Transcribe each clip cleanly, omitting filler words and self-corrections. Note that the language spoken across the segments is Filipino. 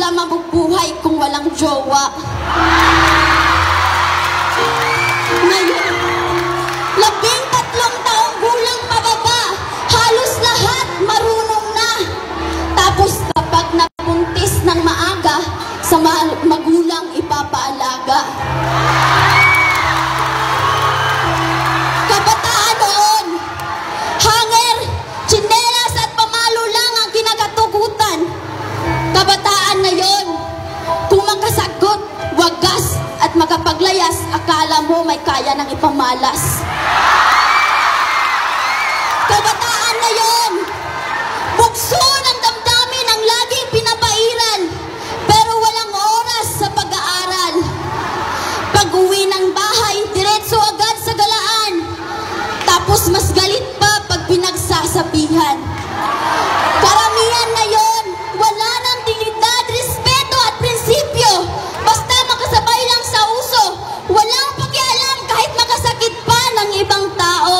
sila mabubuhay kung walang jowa. Ngayon, 13 taong gulang pababa, halos lahat marunong na. Tapos kapag napuntis ng maaga, sa magulang ipapaalaga. Kabataan noon, hanger, tsinelas at pamalo lang ang kinakatukutan. Kabataan ngayon, kung makasagot, wagas at makapaglayas, akala mo may kaya ng ipamalas. Kabataan ngayon, bukso ng damdamin ang laging pinapairal, pero walang oras sa pag-aaral. Pag-uwi ng bahay, diretso agad sa galaan. Tapos mas galit pa pag pinagsasabihan. Karamihan ngayon, wala nang dignidad, respeto at prinsipyo. Basta makasabay lang sa uso, walang pakialam kahit makasakit pa ng ibang tao.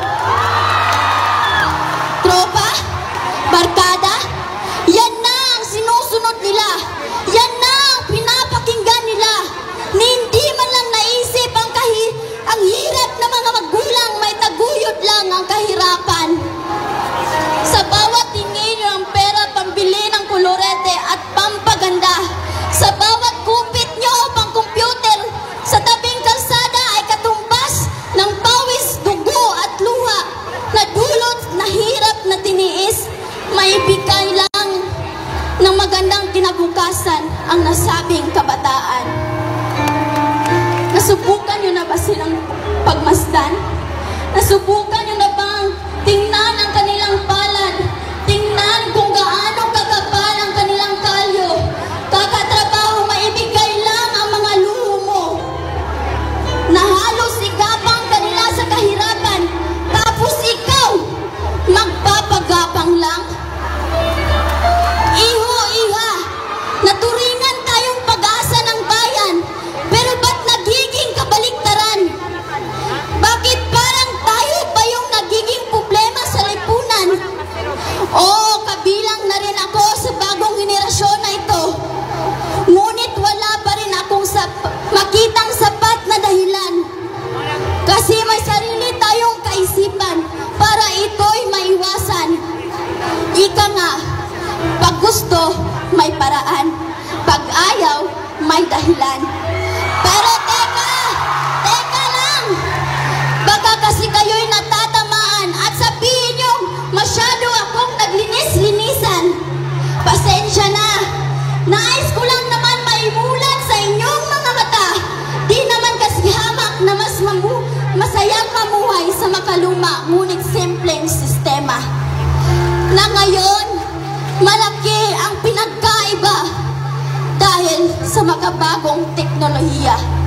Tropa, barkada, yan na ang sinusunod nila. Yan na ang pinapakinggan nila. Hindi man lang naisip ang hirap na mga magulang, may taguyod lang ang kahirapan. Sa bawat tingin ng pera, pambili ng kolorete at pampaganda. Sa bawat kupit nyo pang computer, sa tabing kalsada ay katumbas ng pawis, dugo at luha na dulot na hirap na tiniis. May bigay lang ng magandang kinabukasan ang nasabing kabataan. Nasubukan nyo na ba silang pagmasdan? Nasubukan nyo na bang tingnan ang kanilang palad? Tingnan kung gaano kakapal ang kanilang kalyo. Kakatrabaho, maibigay lang ang mga luho mo. Na halos igapang kanila sa kahirapan. Tapos ikaw, magpapagapang lang. Iho, iha, naturingan tayong pag-asa ng bayan. Pero ba't nagiging kabaliktaran? Bakit parang tayo pa yung nagiging problema sa lipunan? Oo, kabilang na rin ako sa bagong henerasyon na ito. Ngunit wala pa rin akong makitang sapat na dahilan. Kasi may sarili tayong kaisipan para ito'y maiwasan. Ika nga, pag gusto, may paraan. Pag ayaw, may dahilan. Pero teka lang! Baka kasi kayo'y natatamaan at sabihin nyo, masyado akong naglinis-linisan. Pasensya na. Nais ko lang naman maimulat sa inyong mga mata. Di naman kasi hamak na masayang mamuhay sa makaluma, ngunit simpleng sistema. Na ngayon, malaki ang pinagkaiba dahil sa makabagong teknolohiya.